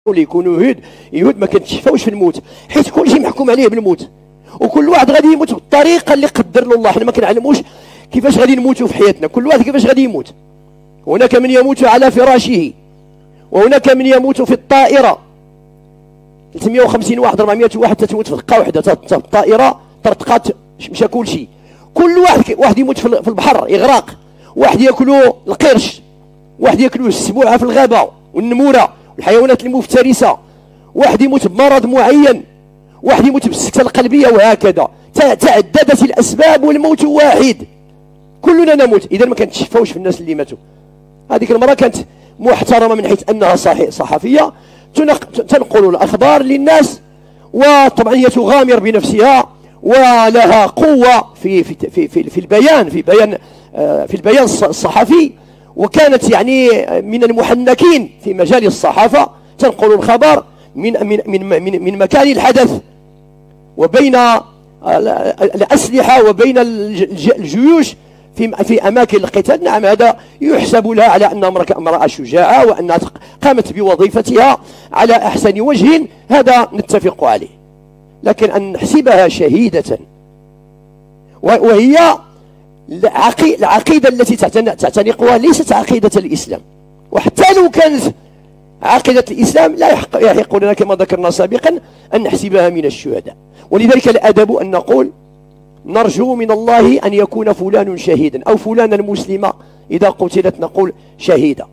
اللي يكونوا يهود ما كنتشفاوش في الموت، حيت كلشي محكوم عليه بالموت، وكل واحد غادي يموت بالطريقه اللي قدر له الله. حنا ما كنعلموش كيفاش غادي نموتوا في حياتنا، كل واحد كيفاش غادي يموت. هناك من يموت على فراشه، وهناك من يموت في الطائره. 350 واحد 400 واحد تتموت في دقه واحده، الطائره طرطقات مشى كلشي. كل واحد يموت في البحر يغرق، واحد ياكلوا القرش، واحد ياكلوا السبوعه في الغابه والنموره والحيوانات المفترسه، واحد يموت بمرض معين، واحد يموت بالسكته القلبيه، وهكذا تعددت الاسباب والموت واحد، كلنا نموت. اذا ما كنتشفاوش في الناس اللي ماتوا. هذيك المراه كانت محترمه من حيث انها صحفيه تنقل الاخبار للناس، وطبعا هي تغامر بنفسها ولها قوه في البيان في البيان الصحفي، وكانت يعني من المحنكين في مجال الصحافه، تنقل الخبر من مكان الحدث وبين الاسلحه وبين الجيوش في اماكن القتال. نعم، هذا يحسب لها على انها امراه شجاعه، وانها قامت بوظيفتها على احسن وجه، هذا نتفق عليه. لكن ان نحسبها شهيده وهي العقيده التي تعتنقها ليست عقيده الاسلام، وحتى لو كانت عقيده الاسلام لا يحق لنا كما ذكرنا سابقا ان نحسبها من الشهداء. ولذلك الادب ان نقول نرجو من الله أن يكون فلان شهيدا، أو فلان المسلمة إذا قتلت نقول شهيدة.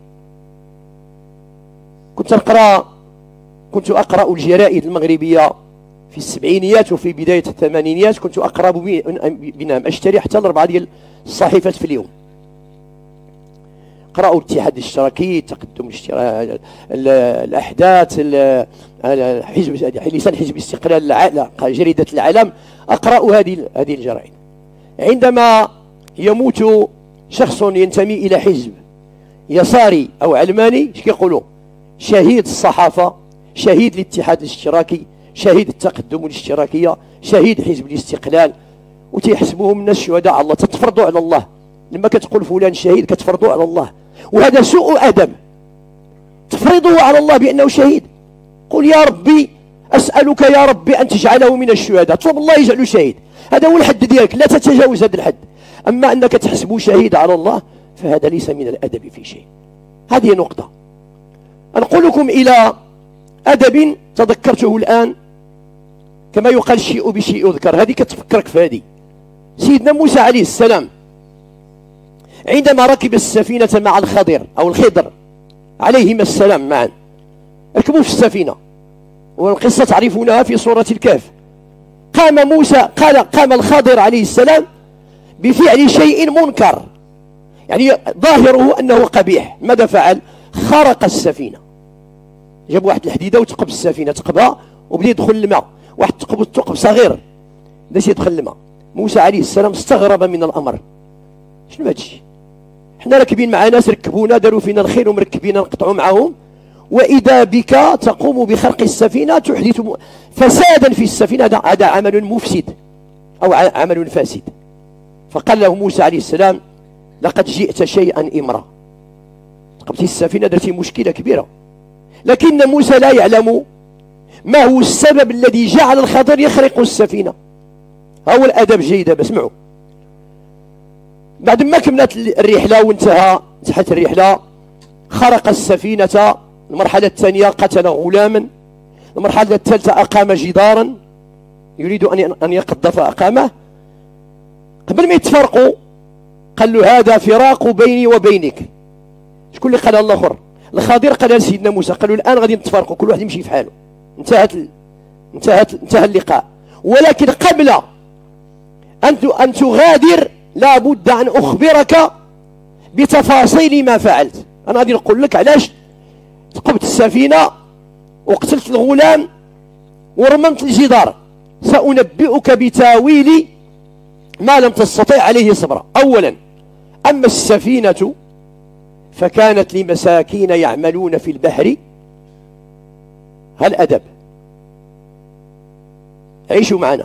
كنت أقرأ الجرائد المغربية في السبعينيات وفي بداية الثمانينيات، كنت أقرأ بنام أشتري حتى الأربعة ديال الصحيفات في اليوم. قرأوا الاتحاد الاشتراكي، تقدم الأحداث، لسان حزب الاستقلال، جريدة العالم، أقرأ هذه الجرائد. عندما يموت شخص ينتمي إلى حزب يساري أو علماني، اش كيقولوا؟ شهيد الصحافة، شهيد الاتحاد الاشتراكي، شهيد التقدم الاشتراكية، شهيد حزب الاستقلال، وتيحسبوهم الناس شهداء على الله، تتفرضوا على الله. لما كتقول فلان شهيد كتفرضوا على الله، وهذا سوء أدب. تفرضه على الله بأنه شهيد. قل يا ربي أسألك يا ربي أن تجعله من الشهداء، طلب الله يجعله شهيد، هذا هو الحد ديالك، لا تتجاوز هذا الحد. أما أنك تحسبه شهيد على الله فهذا ليس من الأدب في شيء. هذه نقطة. أنقلكم إلى أدب تذكرته الآن، كما يقال الشيء بشيء يذكر، هذه كتفكرك في هذه. سيدنا موسى عليه السلام عندما ركب السفينة مع الخضر أو الخضر عليهما السلام معا، ركبوا في السفينة، والقصة تعرفونها في سورة الكهف. قام الخضر عليه السلام بفعل شيء منكر، يعني ظاهره أنه قبيح. ماذا فعل؟ خرق السفينة، جاب واحد الحديدة وتقب السفينة، تقبها وبدا يدخل الماء، واحد ثقب صغير بدا يدخل الماء. موسى عليه السلام استغرب من الأمر، شنو هادشي؟ حنا راكبين مع ناس ركبونا، داروا فينا الخير ومركبينا نقطعوا معهم، وإذا بك تقوم بخرق السفينة تحدث فسادا في السفينة، هذا عمل مفسد أو عمل فاسد. فقال له موسى عليه السلام لقد جئت شيئا إمرا، قبتي السفينة درتي مشكلة كبيرة. لكن موسى لا يعلم ما هو السبب الذي جعل الخضر يخرق السفينة. هو الأدب جيد، بسمعوا. بعد ما كملت الرحلة وانتهت الرحلة، خرق السفينة. المرحلة الثانية قتل غلاما. المرحلة الثالثة أقام جدارا يريد أن يقذف أقامه. قبل ما يتفرقوا قال له هذا فراق بيني وبينك. شكون اللي قالها الآخر؟ الخضر قال لسيدنا موسى، قالوا الآن غادي نتفرقوا، كل واحد يمشي في حاله، انتهى اللقاء. ولكن قبل أن تغادر لابد أن أخبرك بتفاصيل ما فعلت. أنا غادي نقول لك علاش ثقبت السفينة وقتلت الغلام ورممت الجدار. سأنبئك بتاويل ما لم تستطيع عليه صبرا. أولا، أما السفينة فكانت لمساكين يعملون في البحر. هل أدب؟ عيشوا معنا.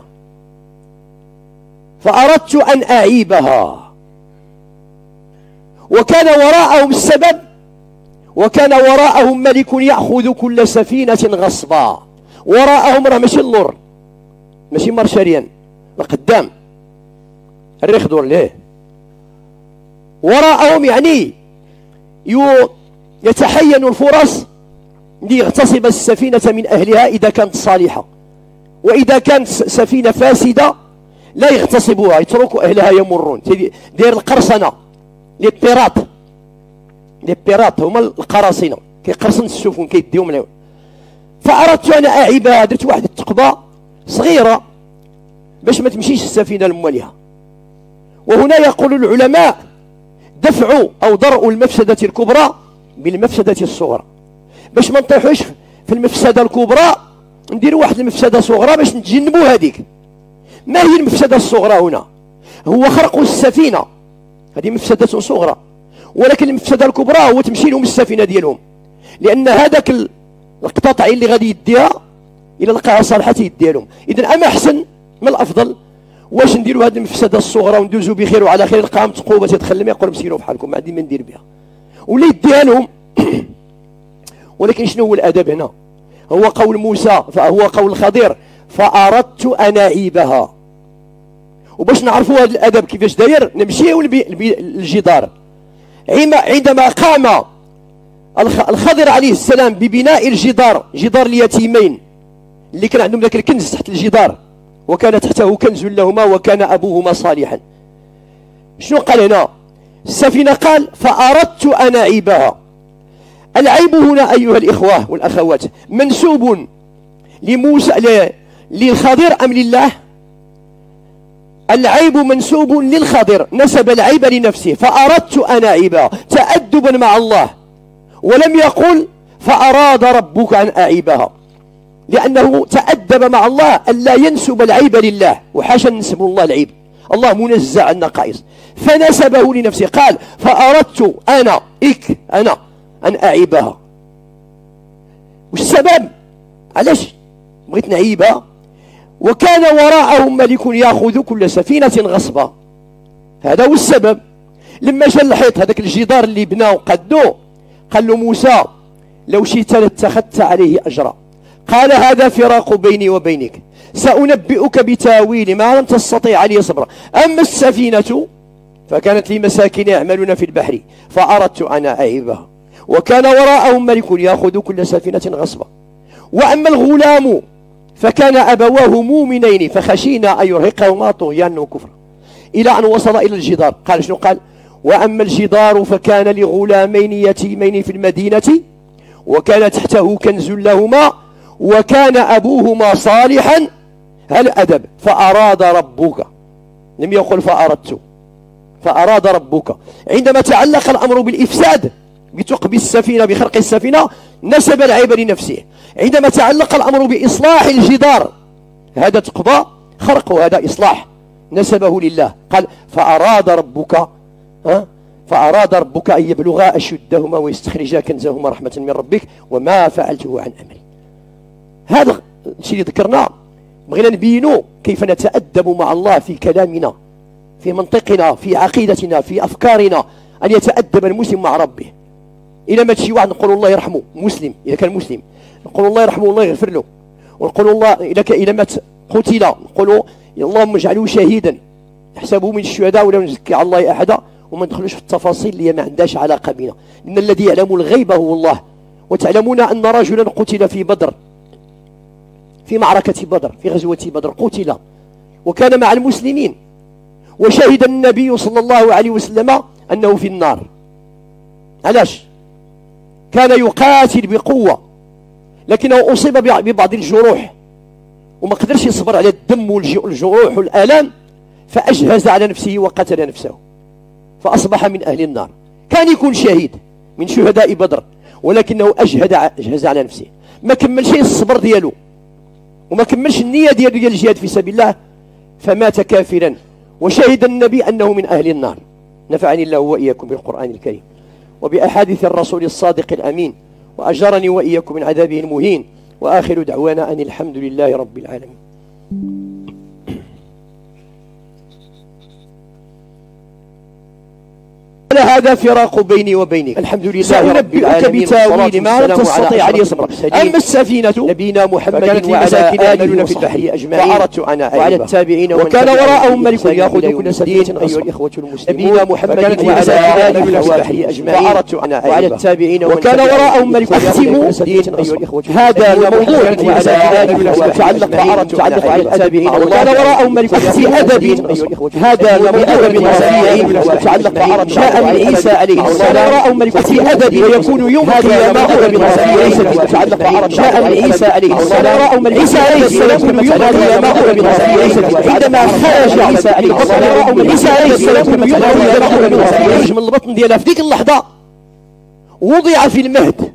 فأردت أن أعيبها، وكان وراءهم السبب وكان وراءهم ملك يأخذ كل سفينة غصبا. وراءهم راه ماشي اللور، ماشي مارشاريان، القدام الريخ دور ليه. وراءهم يعني يتحين الفرص ليغتصب السفينة من أهلها إذا كانت صالحة، وإذا كانت سفينة فاسدة لا يغتصبوها، يتركوا أهلها يمرون. داير القرصنة، لي بيرات هما القراصنة، كيقرصن السفن كيديهم لهم. فأردت أنا أعيبها، درت واحد التقبة صغيرة باش ما تمشيش السفينة لمواليها. وهنا يقول العلماء دفع أو درء المفسدة الكبرى بالمفسدة الصغرى، باش ما نطيحوش في المفسدة الكبرى نديروا واحد المفسدة صغرى باش نتجنبوا هذيك. ما هي المفسدة الصغرى هنا؟ هو خرق السفينة، هذه مفسدة صغرى. ولكن المفسدة الكبرى هو تمشي لهم السفينة ديالهم، لأن هذاك القطاع اللي غادي يديها إلا لقاها صالحة تيديها لهم. إذن أما أحسن من الأفضل واش نديروا هذه المفسدة الصغرى وندوزوا بخير وعلى خير، نلقاهم تقوبة تتخلم يقول مسكينوا بحالكم ما عندي ما ندير بها، ولا يديها لهم. ولكن شنو هو الأدب هنا؟ هو قول موسى، فهو قول الخضير فأردت أن أعيبها. وباش نعرفوا هذا الأدب كيفاش داير نمشيو للجدار. عندما قام الخضر عليه السلام ببناء الجدار، جدار اليتيمين اللي كان عندهم ذاك الكنز تحت الجدار، وكان تحته كنز لهما وكان أبوهما صالحا. شنو قال هنا؟ السفينة قال فأردت أن أعيبها. العيب هنا أيها الإخوة والأخوات منسوب لموسى للخضر أم لله؟ العيب منسوب للخضر، نسب العيب لنفسه. فأردت أن أعيبها تأدبا مع الله، ولم يقل فأراد ربك أن أعيبها، لأنه تأدب مع الله أن لا ينسب العيب لله، وحاشا نسب الله العيب، الله منزع عن النقائص، فنسبه لنفسه. قال فأردت أنا أن أعيبها. والسبب علاش بغيت نعيبها؟ وكان وراءهم ملك يأخذ كل سفينة غصبا. هذا هو السبب. لما جا الحيط هذاك الجدار اللي بناه وقدوه، قال له موسى لو شئت لاتخذت عليه أجرا. قال هذا فراق بيني وبينك، سأنبئك بتاويل ما لم تستطيع عليه صبرا. أما السفينة فكانت لمساكين يعملون في البحر فأردت أن أعيبها. وكان وراءهم ملك يأخذ كل سفينة غصبا. وأما الغلام فكان أبواه مؤمنين فخشينا أن يرهقهما طغيانا وكفرا، إلى أن وصل إلى الجدار. قال شنو قال؟ وأما الجدار فكان لغلامين يتيمين في المدينة وكان تحته كنز لهما وكان أبوهما صالحا. هل أدب؟ فأراد ربك، لم يقل فأردت، فأراد ربك. عندما تعلق الأمر بالإفساد بثقب السفينة بخرق السفينة نسب العيب لنفسه. عندما تعلق الأمر بإصلاح الجدار هذا تقبى خرق وهذا إصلاح، نسبه لله. قال فأراد ربك فأراد ربك أن يبلغا أشدهما ويستخرجا كنزهما رحمة من ربك وما فعلته عن أمري. هذا الشيء اللي ذكرناه بغينا نبينوا كيف نتأدب مع الله في كلامنا، في منطقنا، في عقيدتنا، في أفكارنا، أن يتأدب المسلم مع ربه. إلى ما تشي واحد نقول الله يرحمه مسلم، إذا كان مسلم نقول الله يرحمه الله يغفر له، ونقول الله إذا مات قتل نقول اللهم اجعله شهيدا نحسبه من الشهداء ولا نزكي على الله أحدا، وما ندخلوش في التفاصيل اللي ما عندهاش علاقة بنا، إن الذي يعلم الغيب هو الله. وتعلمون أن رجلا قتل في بدر، في معركة بدر، في غزوة بدر قتل وكان مع المسلمين، وشهد النبي صلى الله عليه وسلم أنه في النار. علاش؟ كان يقاتل بقوة لكنه أصيب ببعض الجروح وما قدرش يصبر على الدم والجروح والآلام، فأجهز على نفسه وقتل نفسه فأصبح من أهل النار. كان يكون شهيد من شهداء بدر ولكنه أجهز على نفسه، ما كملش الصبر ديالو وما كملش النية ديالو ديال الجهاد في سبيل الله، فمات كافرا وشهد النبي أنه من أهل النار. نفعني الله وإياكم بالقرآن الكريم وبأحاديث الرسول الصادق الأمين، وأجرني وإياكم من عذابه المهين، وآخر دعوانا أن الحمد لله رب العالمين. هذا فراق بيني وبينك. الحمد لله سأنبئك بتاويل ما لم تستطيع عليه صبرا. أما السفينة نبينا محمد وعلى آله وصحبه أجمعين فأردت أنا وعلى التابعين وكان وراءهم ملك يأخذ كل سفينة أيها الإخوة المسلمون. نبينا محمد وعلى آله وصحبه أجمعين فأردت أنا وعلى التابعين وكان وراءهم ملك أختموا هذا الموضوع وعلى آله يتعلق فأردت على التابعين وكان وراءهم ملك في أدب هذا الموضوع بالمسيحيين يتعلق فأردت جاء من عيسى عليه السلام وراءهم ملك في أدب ويكون يوم القيامة بالمسيحيين يتعلق فأردت جاء من عيسى عليه السلام وراءهم ملك عيسى عليه السلام يوم القيامة بالمسيحيين عندما خرج عيسى عليه السلام وراءهم ملك عيسى عليه السلام يوم القيامة بالمسيحيين من البطن ديالها في ذيك اللحظة وضع في المهد.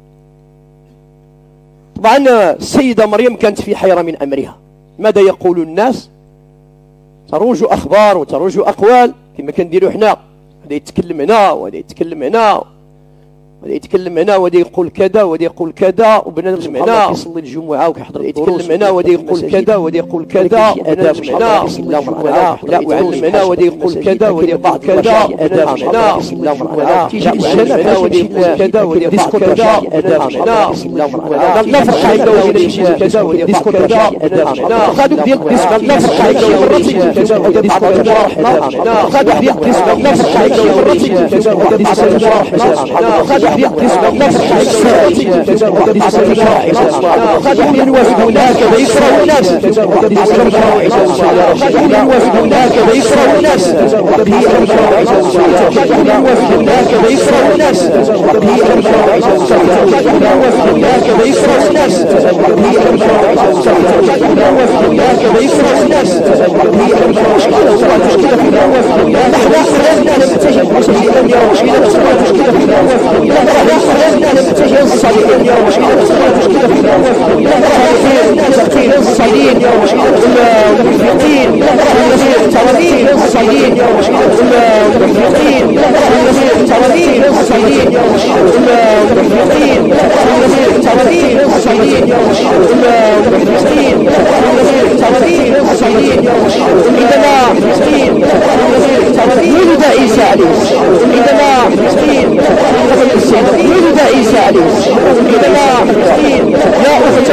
طبعا السيدة مريم كانت في حيرة من أمرها، ماذا يقول الناس؟ تروج أخبار وتروج أقوال كما كنديروا حنا، هذا يتكلم هنا وهذا يتكلم هنا وهذا يتكلم هنا وهذا يقول كذا وهذا يقول كذا وبنادم هنا يصلي الجمعة وكيحضر يتكلم هنا وهذا يقول كذا وهذا يقول كذا وبنادم هنا لا ويعلم هنا وهذا يقول كذا وهذا يقول كذا وبنادم هنا تيجي الجنة هنا وهذا يقول كذا وهذا يقول كذا وبنادم هنا لا فرق هيدا وهذا يقول كذا وهذا يقول كذا وبنادم هنا خادوك ديال الديسك لا فرق هيدا وهذا يقول كذا وهذا يقول كذا خادوك ديال الديسك لا فرق هيدا وهذا يقول كذا وهذا يقول كذا قد ينوفدون هكذا يكره الناس قد ينوفدون هكذا يكره الناس قد ينوفدون هكذا يكره الناس قد ينوفدون هكذا يكره الناس قد ينوفدون هكذا يكره الناس الصالحين يا مشكلة الصالحين الصالحين يا مشكلة المنفقين التوابين الصالحين يا مشكلة المنفقين التوابين الصالحين يا مشكلة المنفقين التوابين الصالحين يا مشكلة المنفقين التوابين الصالحين يا مشكلة المنفقين ولد عيسى عليه عندما ولد عيسى عليه عندما يا أخت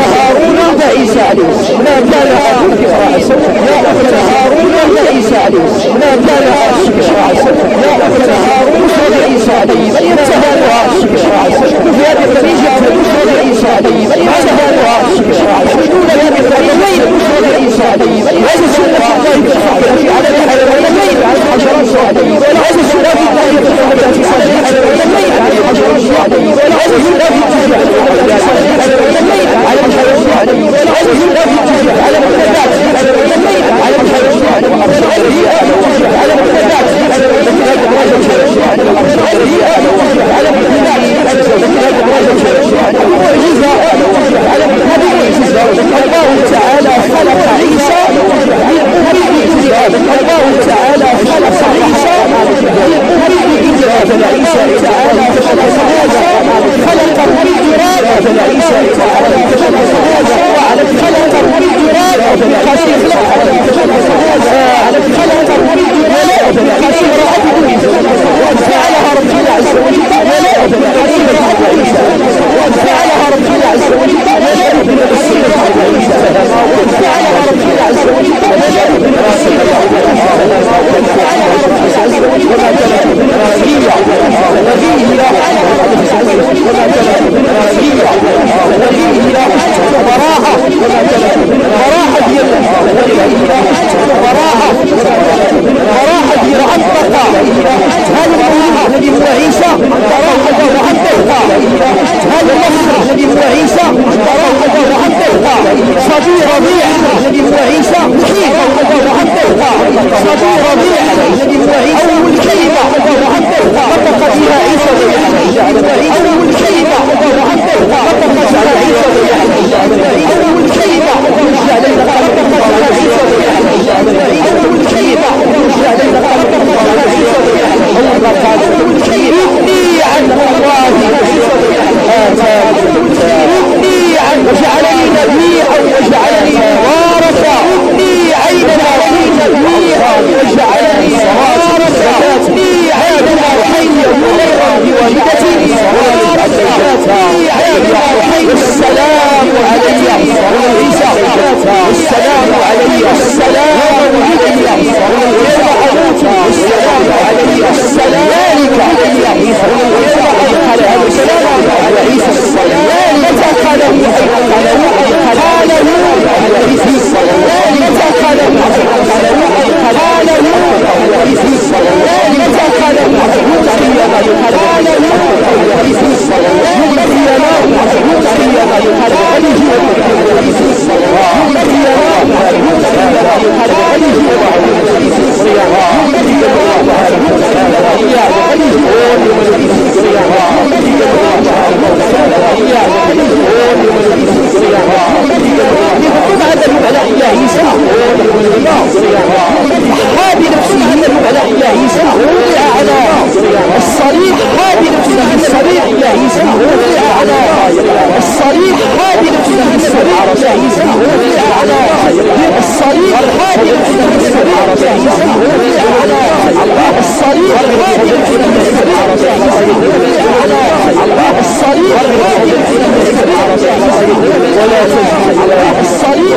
ولا تجد الصليب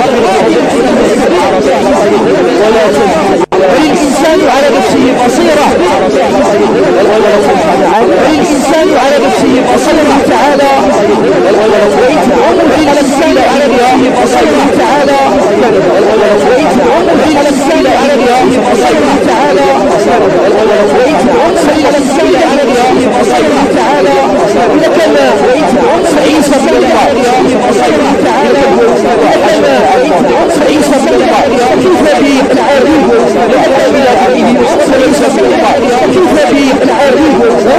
ولا تجد بل الإنسان على نفسه بصيرة الإنسان على نفسه بصيرة تعالى الإنسان على نفسه بصيرة تعالى الإنسان على نفسه بصيرة تعالى الإنسان على نفسه بصيرة تعالى إذا كان عيسى بن الله بصيرة تعالى عيسى بن الله كيف به العريب عيسى بن الله كيف به العريب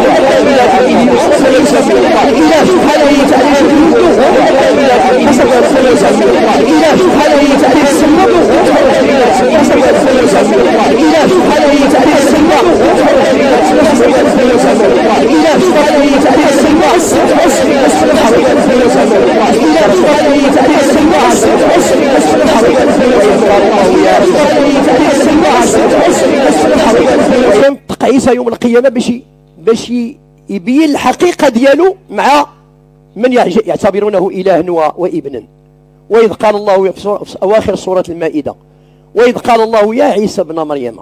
عيسى بن الله الإله سبحانه وتعالى الإله سبحانه وتعالى السماء الإله سبحانه وتعالى السماء الإله سبحانه وتعالى السماء ينطق عيسى يوم القيامة باش يبين الحقيقة ديالو مع من يعتبرونه إلها وابنا. وإذ قال الله في أواخر سورة المائدة وإذ قال الله يا عيسى ابن مريم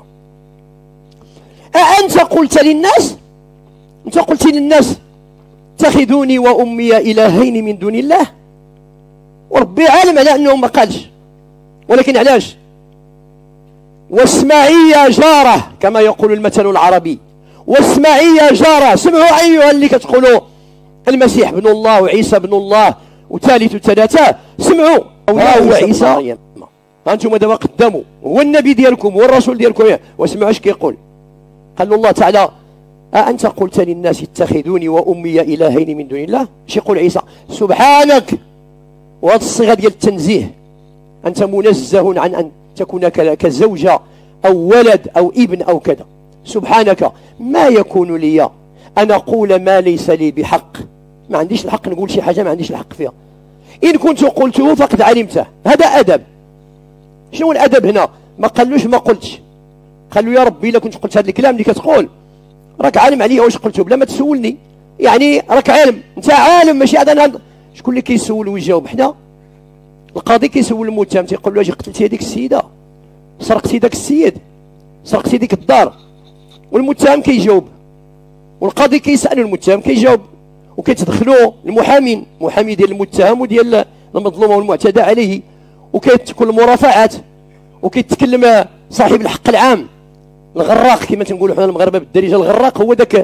أأنت قلت للناس أنت قلت للناس اتخذوني وأمي إلهين من دون الله. وربي عالم على أنه ما قالش، ولكن علاش؟ واسمعي يا جارة كما يقول المثل العربي، واسمعي يا جارة. سمعوا أيها اللي كتقولوا المسيح ابن الله وعيسى ابن الله وثالث ثلاثة، سمعوا الله وعيسى. أنتم دابا قداموا هو النبي ديالكم هو الرسول ديالكم، واسمعوا اش كيقول. قال الله تعالى أأنت قلت للناس اتخذوني وأمي إلهين من دون الله. اش يقول عيسى؟ سبحانك. وهذه الصيغة ديال التنزيه، أنت منزه عن أن تكون كزوجة أو ولد أو ابن أو كذا. سبحانك ما يكون لي أن أقول ما ليس لي بحق. ما عنديش الحق نقول شي حاجة ما عنديش الحق فيها. إن كنت قلته فقد علمته. هذا أدب. شنو الأدب هنا؟ ما قالوش ما قلتش، قال له يا ربي إلا كنت قلت هذا الكلام اللي كتقول راك عالم عليا واش قلته بلا ما تسولني. يعني راك عالم، انت عالم ماشي هذا. شكون اللي كيسول ويجاوب؟ حنا. القاضي كيسول المتهم تيقول له اجي قتلتي هذيك السيده، سرقتي ذاك السيد، سرقتي ديك الدار، والمتهم كيجاوب، والقاضي كيسال المتهم كيجاوب، وكيتدخلوا المحامين، المحامي ديال المتهم وديال المظلوم والمعتدى عليه، وكتكون المرافعات، وكيتكلم صاحب الحق العام الغراق كما تنقولوا حنا المغاربه بالدارجه. الغراق هو ذاك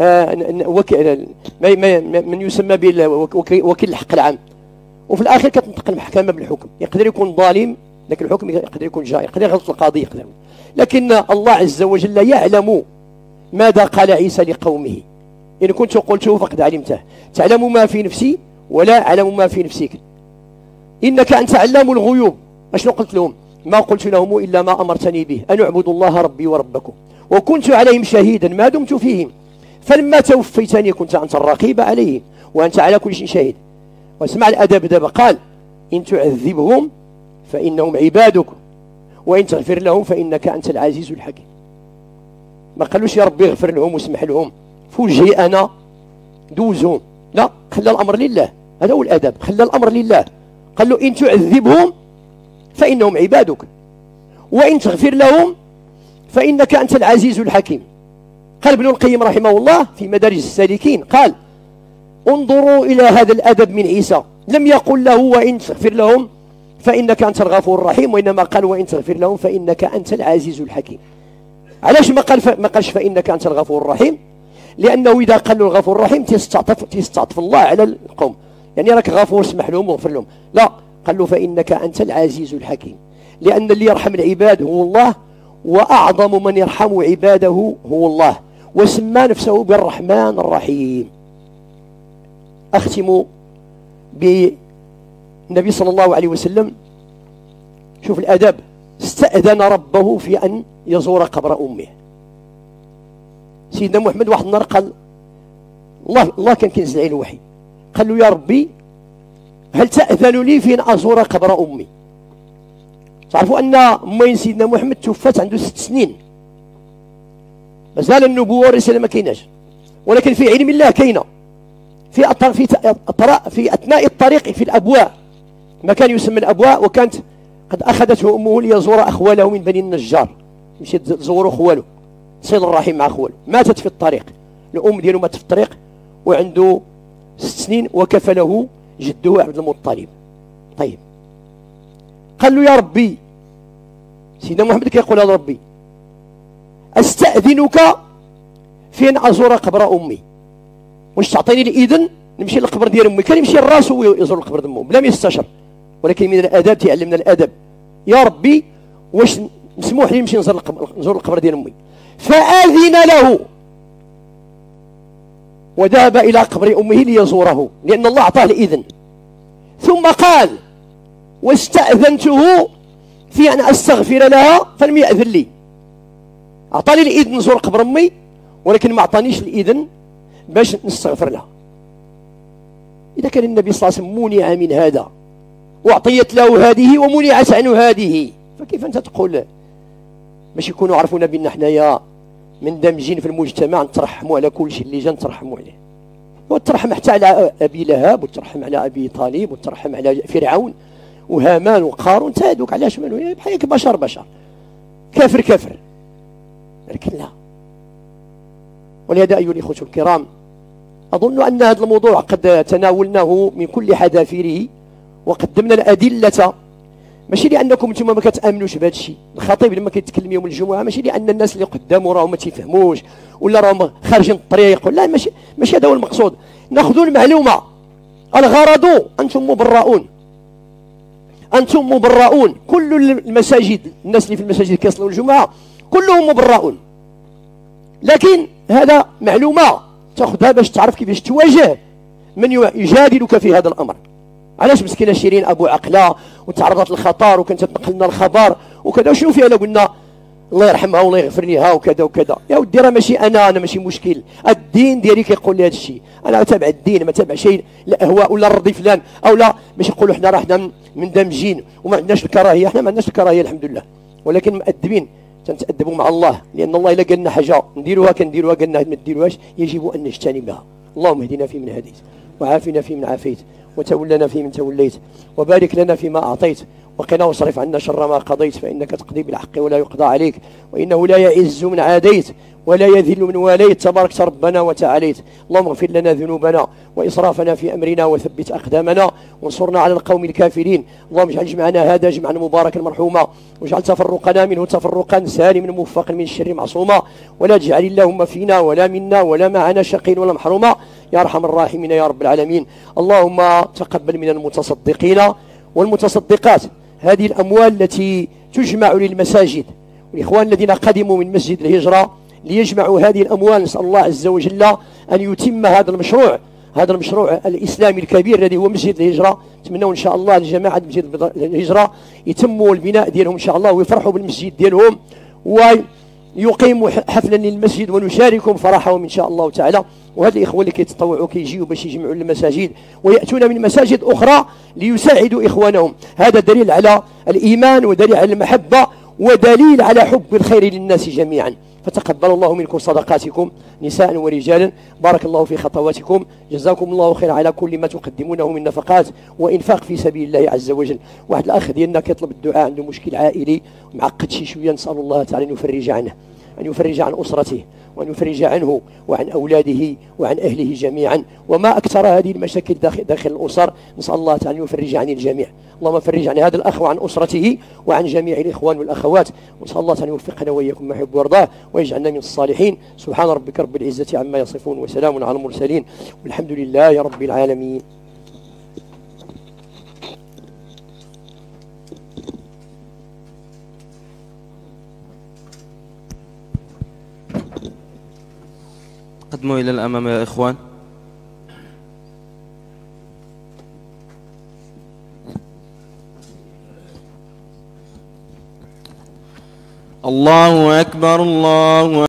من يسمى بوكيل الحق العام. وفي الاخر كتنطق المحكمه بالحكم. يقدر يكون ظالم لكن الحكم يقدر يكون جائر، يقدر يغلط القاضي يقدر. لكن الله عز وجل يعلم ماذا قال عيسى لقومه. إن كنت قلته فقد علمته، تعلم ما في نفسي ولا أعلم ما في نفسك، إنك أنت علام الغيوب. أشنو قلت لهم؟ ما قلت لهم إلا ما أمرتني به، أن اعبدوا الله ربي وربكم، وكنت عليهم شهيدا ما دمت فيهم، فلما توفيتني كنت أنت الرقيب عليهم وأنت على كل شيء شهيد. واسمع الأدب دابا، قال إن تعذبهم فإنهم عبادك وإن تغفر لهم فإنك أنت العزيز الحكيم. ما قالوش يا ربي اغفر لهم واسمح لهم في وجهي أنا دوزهم، لا، خلى الأمر لله. هذا هو الأدب، خلى الأمر لله. قال له إن تعذبهم فإنهم عبادك وإن تغفر لهم فإنك أنت العزيز الحكيم. قال ابن القيم رحمه الله في مدارج السالكين، قال انظروا إلى هذا الأدب من عيسى، لم يقل له وإن تغفر لهم فإنك أنت الغفور الرحيم، وإنما قال وإن تغفر لهم فإنك أنت العزيز الحكيم. علاش ما قالش فإنك أنت الغفور الرحيم؟ لأنه إذا قال له الغفور الرحيم تستعطف الله على القوم، يعني راك غفور اسمح لهم واغفر لهم. لا، قال له فإنك أنت العزيز الحكيم، لأن اللي يرحم العباد هو الله، وأعظم من يرحم عباده هو الله، وسمى نفسه بالرحمن الرحيم. أختم بالنبي صلى الله عليه وسلم. شوف الأدب، استأذن ربه في أن يزور قبر أمه. سيدنا محمد واحد النهار قال الله كان كينزل عليه الوحي، قال له يا ربي هل تأذن لي في أن أزور قبر أمي؟ تعرفوا أن أمين سيدنا محمد توفت عنده 6 سنين، مازال النبوة والرسالة ما كايناش، ولكن في علم الله كاينة. في أثناء الطريق في الأبواء مكان يسمى الأبواء، وكانت قد أخذته أمه ليزور أخواله من بني النجار، يمشي تزوروا خوالو، صلة الرحم مع خوالو. ماتت في الطريق، الأم ديالو ماتت في الطريق وعنده 6 سنين، وكفله جده عبد المطلب. طيب قال له يا ربي، سيدنا محمد كيقول هذا ربي أستأذنك في أن أزور قبر أمي، واش تعطيني الإذن نمشي للقبر ديال أمي؟ كان يمشي الراس ويزور القبر ديال أمه بلا ما يستشر، ولكن من الآداب تعلمنا الأدب. يا ربي واش مسموح لي نمشي نزور القبر ديال أمي؟ فآذن له وذهب إلى قبر أمه ليزوره، لأن الله أعطاه الإذن. ثم قال واستأذنته في أن أستغفر لها فلم يأذن لي. أعطاني الإذن نزور قبر أمي، ولكن ما أعطانيش الإذن باش نستغفر لها. إذا كان النبي صلى الله عليه وسلم منع من هذا وأعطيت له هذه ومنعت عنه هذه، فكيف أنت تقول باش يكونوا عرفونا بأن حنايا مندمجين في المجتمع نترحموا على كل شيء اللي جا نترحموا عليه، وترحم حتى على أبي لهب، وترحم على أبي طالب، وترحم على فرعون وهامان وقارون، هذوك علاش مالو بحالك بشر كافر، لكن لا. ولهذا أيها الإخوة الكرام، أظن أن هذا الموضوع قد تناولناه من كل حذافيره وقدمنا الأدلة، ماشي لأنكم انتم ما كتآمنوش بهذا الشيء. الخطيب لما كيتكلم يوم الجمعة ماشي لأن الناس اللي قدامه راهم ما تيفهموش ولا راهم خارجين الطريق، لا، ماشي هذا هو المقصود. ناخذوا المعلومة. الغرض أنتم مبرؤون. كل المساجد، الناس اللي في المساجد كيصلوا الجمعة كلهم مبرؤون، لكن هذا معلومة تاخذها باش تعرف كيفاش تواجه من يجادلك في هذا الأمر. علاش مسكينه شيرين ابو عقله وتعرضت للخطر وكانت تنقل لنا الخبر وكذا، وشنو فيها؟ لو قلنا الله يرحمها والله يغفر لها وكذا وكذا، يا ودي راه ماشي انا ماشي مشكل، الدين ديالي كيقول لي هذا الشيء، انا اتابع الدين ما تابع شيء لا اهواء ولا رضي فلان، او لا باش نقولوا حنا راه حنا مندمجين وما عندناش الكراهيه. حنا ما عندناش الكراهيه الحمد لله، ولكن مؤدبين تنتأدبوا مع الله، لان الله الا قال لنا حاجه نديروها كنديروها، قال لنا ما ديروهاش يجب ان نجتنبها. اللهم اهدنا فيمن هديت، وعافنا فيمن عافيت، وتولنا فيمن توليت، وبارك لنا فيما أعطيت، وقنا واصرف عنا شر ما قضيت، فإنك تقضي بالحق ولا يقضى عليك، وإنه لا يعز من عاديت ولا يذل من واليت، تبارك ربنا وتعاليت. اللهم اغفر لنا ذنوبنا وإسرافنا في أمرنا، وثبت أقدامنا وانصرنا على القوم الكافرين. اللهم اجعل جمعنا هذا جمعا مباركا مرحوما، واجعل تفرقنا منه تفرقا سالما موفقا من الشر معصوما، ولا تجعل اللهم فينا ولا منا ولا معنا شقي ولا محروما يا أرحم الراحمين يا رب العالمين. اللهم تقبل من المتصدقين والمتصدقات هذه الأموال التي تجمع للمساجد، والإخوان الذين قدموا من مسجد الهجرة ليجمعوا هذه الأموال، نسأل الله عز وجل أن يتم هذا المشروع الإسلامي الكبير الذي هو مسجد الهجرة. نتمنى إن شاء الله لجماعة مسجد الهجرة يتموا البناء ديالهم إن شاء الله، ويفرحوا بالمسجد ديالهم ويقيموا حفلا للمسجد ونشاركهم فرحهم إن شاء الله تعالى. وهذا الإخوة اللي كيتطوعوا كيجيوا باش يجمعوا المساجد ويأتون من مساجد أخرى ليساعدوا إخوانهم، هذا دليل على الإيمان ودليل على المحبة ودليل على حب الخير للناس جميعا. فتقبل الله منكم صدقاتكم نساء ورجالا، بارك الله في خطواتكم، جزاكم الله خيرا على كل ما تقدمونه من نفقات وإنفاق في سبيل الله عز وجل. واحد الأخ ديالنا كيطلب الدعاء، عنده مشكل عائلي معقد شي شوية، نسأل الله تعالى أن يفرج عنه، أن يفرج عن أسرته، وأن يفرج عنه وعن أولاده وعن أهله جميعا. وما أكثر هذه المشاكل داخل الأسر، نسأل الله تعالى أن يفرج عن الجميع. اللهم فرج عن هذا الأخ وعن أسرته وعن جميع الإخوان والأخوات، ونسأل الله تعالى أن يوفقنا وإياكم ما يحب ويرضاه ويجعلنا من الصالحين. سبحان ربك رب العزة عما يصفون، وسلام على المرسلين، والحمد لله رب العالمين. قدموا إلى الأمام يا إخوان. الله أكبر الله